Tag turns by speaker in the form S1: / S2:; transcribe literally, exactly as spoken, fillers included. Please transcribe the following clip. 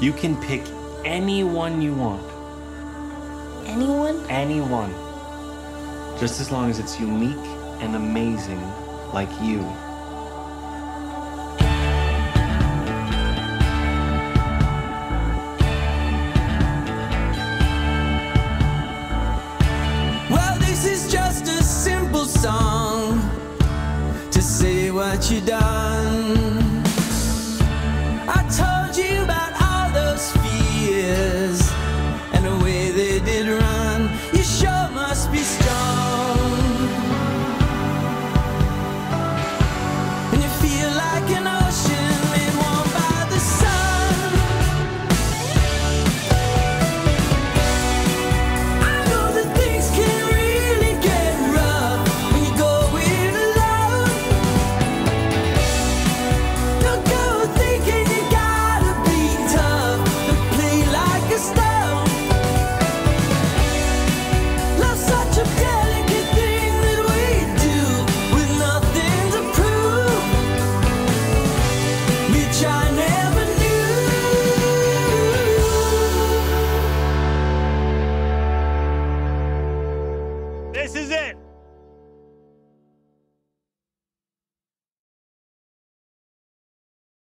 S1: You can pick anyone you want.
S2: Anyone?
S1: Anyone. Just as long as it's unique and amazing like you.
S3: Well, this is just a simple song to say what you done. I told you about all those fears and the way they did run. You sure must be strong, and you feel like an ocean made warm by the sun. I know that things can really get rough when you go it alone. Don't go thinking you gotta be tough and play like a stone. Love's such a delicate thing that we do with nothing to prove, which I never knew.
S4: This is it.